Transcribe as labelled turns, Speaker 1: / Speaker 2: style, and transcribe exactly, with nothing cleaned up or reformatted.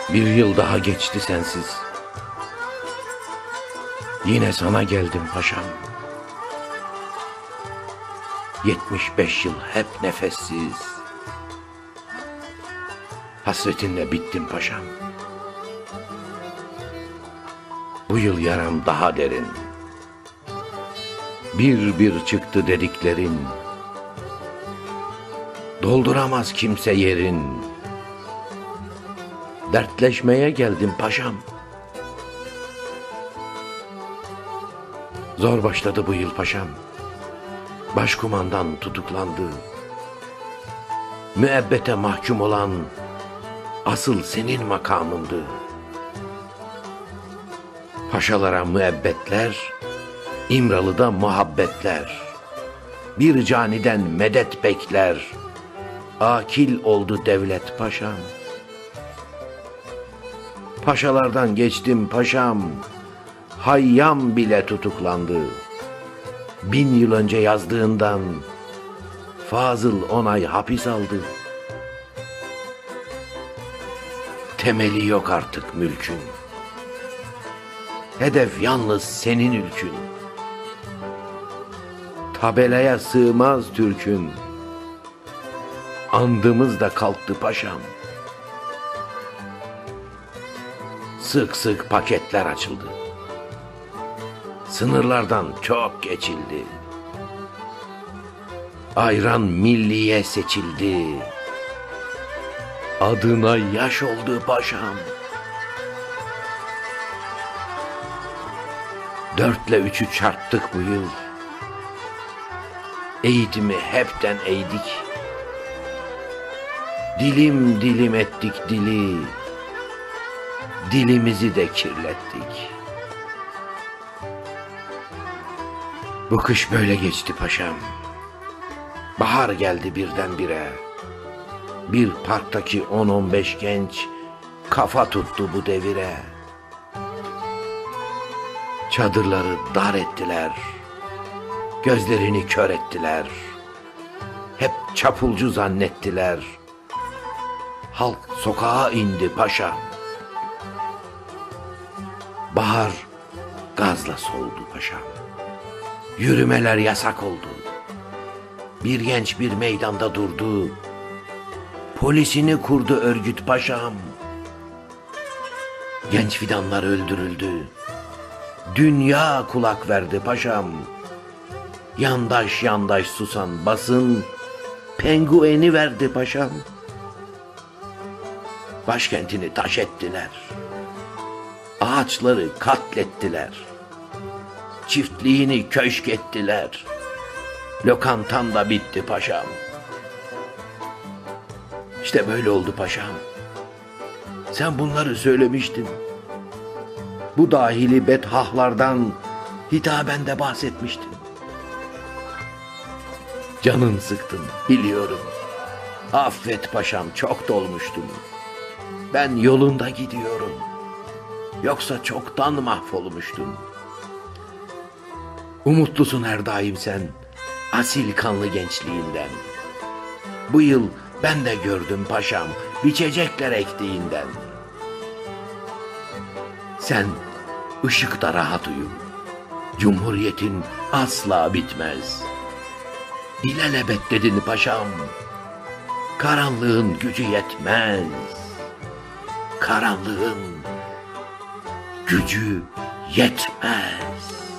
Speaker 1: Bir yıl daha geçti sensiz. Yine sana geldim paşam. Yetmiş beş yıl hep nefessiz. Hasretinle bittim paşam. Bu yıl yaram daha derin. Bir bir çıktı dediklerin. Dolduramaz kimse yerin. Dertleşmeye geldim paşam. Zor başladı bu yıl paşam. Başkumandan tutuklandı. Müebbete mahkum olan asıl senin makamındı. Paşalara müebbetler, İmralı'da muhabbetler. Bir caniden medet bekler. Akil oldu devlet paşam. Paşalardan geçtim paşam. Hayyam bile tutuklandı. Bin yıl önce yazdığından Fazıl on ay hapis aldı. Temeli yok artık mülkün. Hedef yalnız senin ülkün. Tabelaya sığmaz Türk'ün. Andımız da kalktı paşam. Sık sık paketler açıldı. Sınırlardan çok geçildi. Ayran milliye seçildi. Adına yaş oldu paşam. Dörtle üçü çarptık bu yıl. Eğitimi hepten eğdik. Dilim dilim ettik dili. Dilimizi de kirlettik. Bu kış böyle geçti paşam. Bahar geldi birdenbire. Bir parktaki on on beş genç kafa tuttu bu devire. Çadırları dar ettiler. Gözlerini kör ettiler. Hep çapulcu zannettiler. Halk sokağa indi paşam. Bahar gazla soldu paşam. Yürümeler yasak oldu. Bir genç bir meydanda durdu. Polisini kurdu örgüt paşam. Genç fidanlar öldürüldü. Dünya kulak verdi paşam. Yandaş yandaş susan basın pengueni verdi paşam. Başkentini taş ettiler. Ağaçları katlettiler. Çiftliğini köşk ettiler. Lokantan da bitti paşam. İşte böyle oldu paşam. Sen bunları söylemiştin. Bu dahili bedhahlardan hitaben de bahsetmiştin. Canın sıktın biliyorum. Affet paşam, çok dolmuştum. Ben yolunda gidiyorum. Yoksa çoktan mahvolmuştum. Umutlusun her daim sen, asil kanlı gençliğinden. Bu yıl ben de gördüm paşam, biçecekler ektiğinden. Sen ışıkta rahat uyu. Cumhuriyetin asla bitmez. İlelebet dedin paşam. Karanlığın gücü yetmez. Karanlığın gücü yetmez.